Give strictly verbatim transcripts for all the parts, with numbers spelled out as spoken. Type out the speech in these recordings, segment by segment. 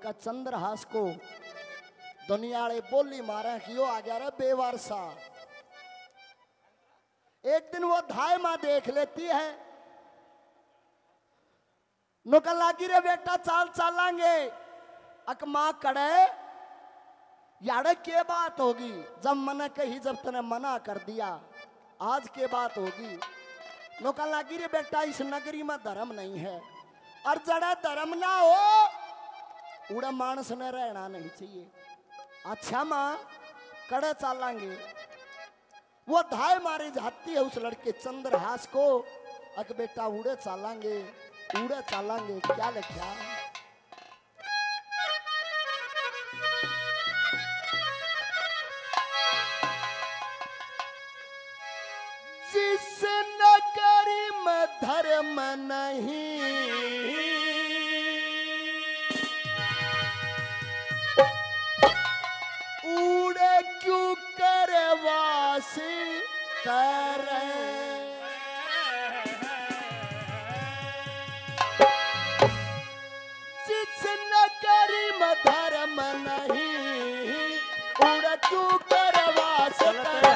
बेटा चंद्रहास को दुनियाड़े बोली मारे कि वो आ गया रे बेवारसा। एक दिन वो धाय माँ देख लेती है, नुकल लागी रे बेटा चाल चालांगे। अक माँ कड़े यारे के बात होगी, जब मना कही जब तने मना कर दिया, आज के बात होगी। नुकल लागी रे बेटा इस नगरी में धर्म नहीं है, और जड़ा धर्म ना हो उड़ा मानस ने रहना नहीं चाहिए। अच्छा माँ कड़े चालांगे। वो धाय मारी जाती है उस लड़के चंद्रहास को। अक बेटा उड़े चालांगे उड़े चालांगे क्या लिखा। जिस नगरी में धर्म नहीं उड़े क्यों करे वासी करे। जिस नगरी में धर्म नहीं उड़े क्यों करे वासी करे।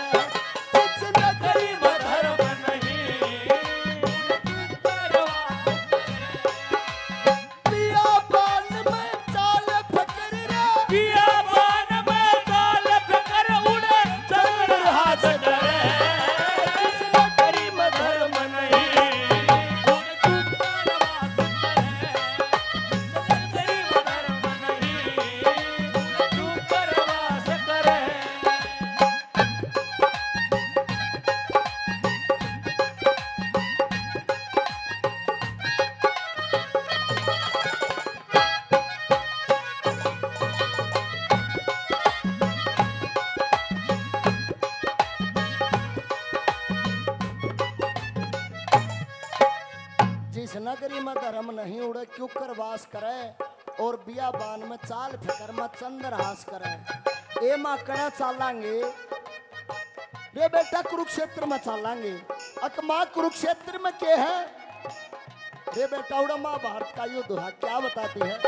नगरी में धर्म नहीं उड़े क्यों कर वास करे। और बियाबान में चाल फिकर में चंद्रहास करे। ए माँ कड़ा चालांगे रे बेटा कुरुक्षेत्र में चालांगे। अक माँ कुरुक्षेत्र में क्या है रे बेटा उड़ा महाभारत का युद्ध है क्या बताती है।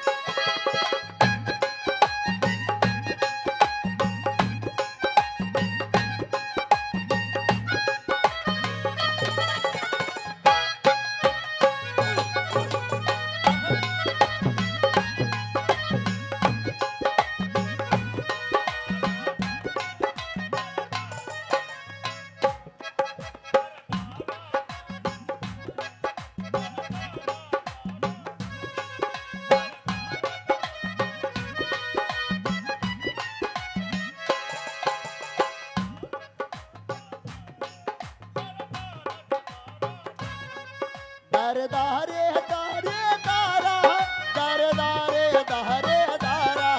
दारे दारे दारे दारा दारे दारे दारे दारा।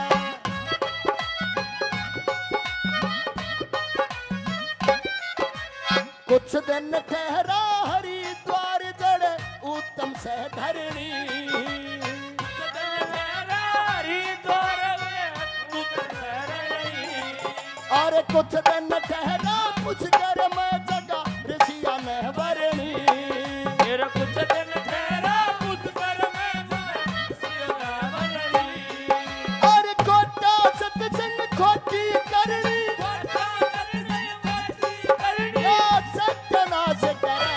कुछ दिन ठहरा हरिद्वार जड़े उत्तम से धरणी। और कुछ दिन ठहरा कुछ कर में जगा ऋषिया ने भरणी। कुछ दिन ठहरा कुछ कर और कोटा सत्संग खोटी करनी सत्यानाश करे।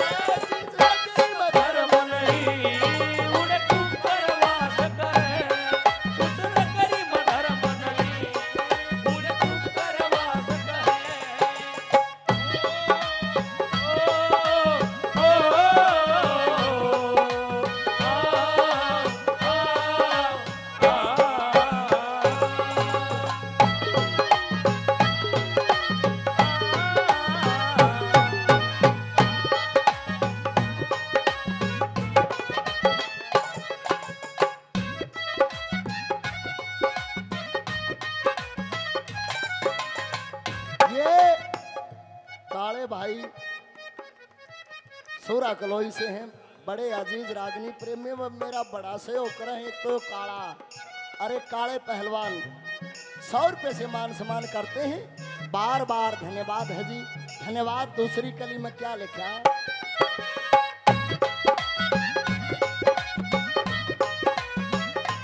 धर्म नहीं उड़े तू करवास करे। कुछ नगरी में धर्म नहीं उड़े तू करवास करे। भाई सूरा कलोई से हैं, बड़े अजीज रागनी प्रेमी में मेरा बड़ा सहयोग करें। एक तो काला, अरे काले पहलवान सौ रुपये से मान सम्मान करते हैं, बार बार धन्यवाद है जी, धन्यवाद। दूसरी कली में क्या लिखा है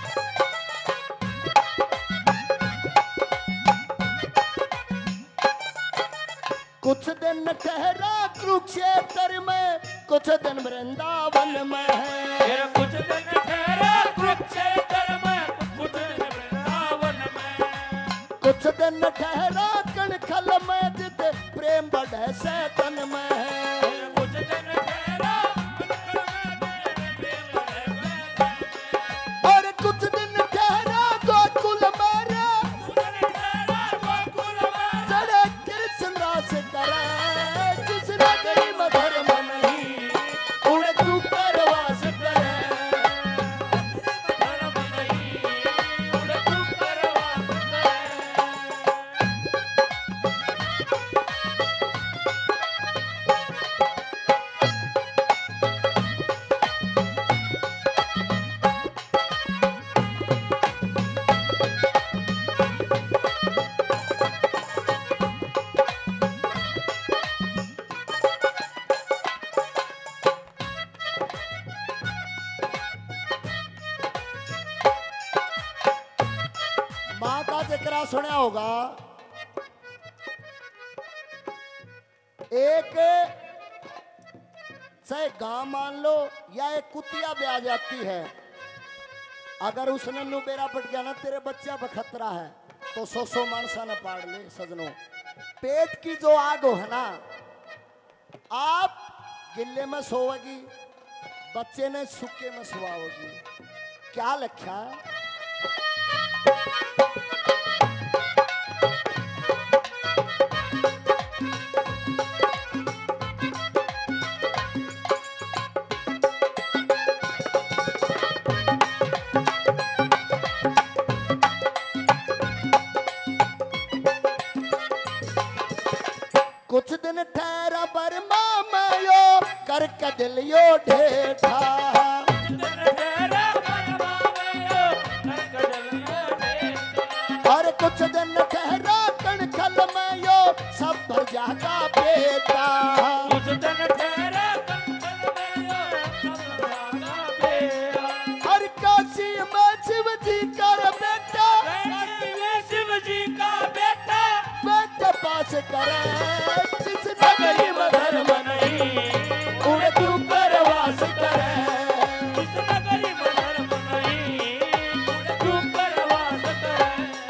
दिन ठहरा कुरुक्षेत्र में, कुछ दिन वृंदावन में है। कुछ दिन ठहरा कुरुक्षेत्र में, कुछ दिन वृंदावन में। कुछ दिन ठहरा कणखल में, जिते प्रेम बढ़े से तन में है। कुछ दिन ठहरा प्रेम बढ़े से तन में। और कुछ दिन ठहरा गोकुल में रे, चढ़े कृष्ण रास करे, कृष्ण गई मधुर मन ही, उड़े तू परवास करे। माँ का जिक्र सुना होगा, एक चाहे गांव मान लो या एक कुतिया भी आ जाती है, अगर उसने नु बेरा पट गया ना तेरे बच्चा पर खतरा है, तो सौ सौ मानसा ने पाड़ ले सजनों। पेट की जो आग हो है ना, आप गिल्ले में सोओगी, बच्चे ने सूखे में सुवाओगी, क्या लिखा है? कुछ दिन ठहरा बर्मा में यो करके दिल यो ढेठा। और कुछ दिन ठहरा कणखल में यो सब भर जागा बेटा। कुछ दिन ठहरा कणखल में यो सब भर जागा बेटा। और काशी में शिव जी का बेटा, काशी में शिव जी का बेटा, बेटा पास करे जिस नगरी में धर्म नहीं, उड़े तू परवास करे। जिस नगरी में धर्म नहीं, उड़े तू परवास करे।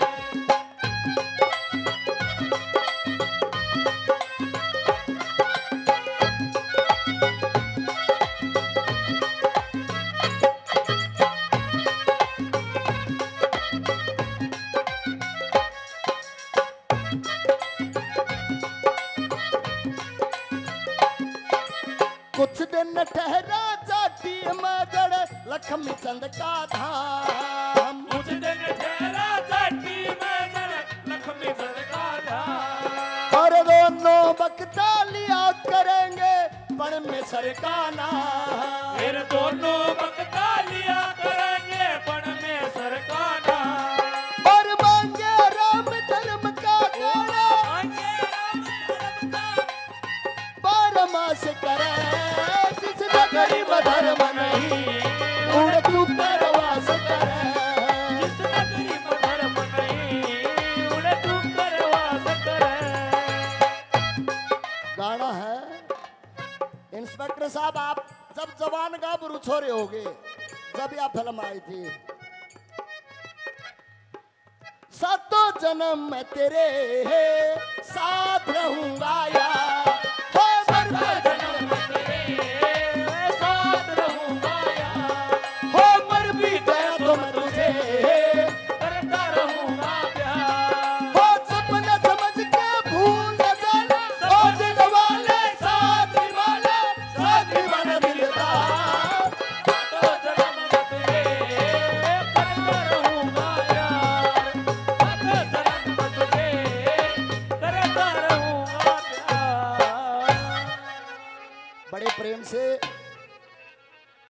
कुछ दिन ठहरा जाती मगर लक्ष्मी चंद का धाम। कुछ दिन ठहरा जाती मगर लक्ष्मी चंद का धाम। और दोनों बकता लिया करेंगे परमेश्वर का नाम। फिर दोनों बकता लिया करेंगे परमेश्वर का नाम। और मांगे राम धर्म का गाना, मांगे राम धर्म का परमास करे जिस नगरी में धर्म नहीं, उड़े तू परवास करे। जिस नगरी में धर्म नहीं, उड़े तू परवास करे। गाना है इंस्पेक्टर साहब, आप जब जवान गाभरू छोरे होगे, जब यह फिल्म आई थी, सातों जन्म में तेरे साथ रहूंगा यार।